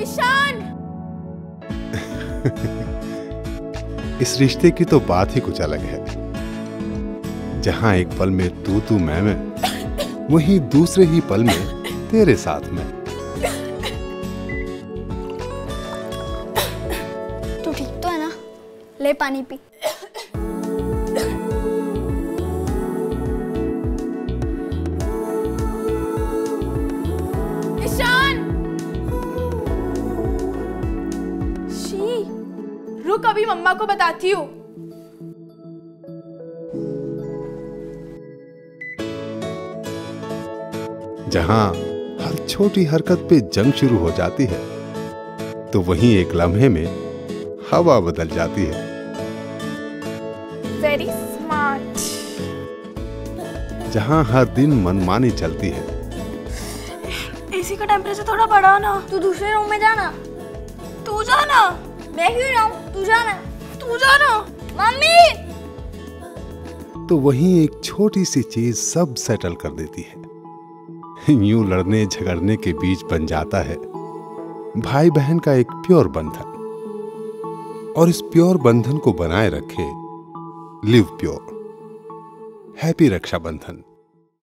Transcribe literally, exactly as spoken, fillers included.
ईशान। इस रिश्ते की तो बात ही कुछ अलग है, जहां एक पल में तू तू मैं मैं, वहीं दूसरे ही पल में तेरे साथ में। तू ठीक तो है ना? ले पानी पी। ईशान, शी, रुक, अभी मम्मा को बताती हूँ। जहां हर छोटी हरकत पे जंग शुरू हो जाती है, तो वहीं एक लम्हे में हवा बदल जाती है। Very smart. जहां हर दिन मनमानी चलती है। एसी का टेम्परेचर थोड़ा बढ़ा ना। तू दूसरे रूम में जाना। तू जाना। मैं क्यों जाऊं? तू जाना। तू जाना। मम्मी। तो वहीं एक छोटी सी चीज सब सेटल कर देती है। यूं लड़ने झगड़ने के बीच बन जाता है भाई बहन का एक प्योर बंधन। और इस प्योर बंधन को बनाए रखे लिव प्योर। हैप्पी रक्षाबंधन।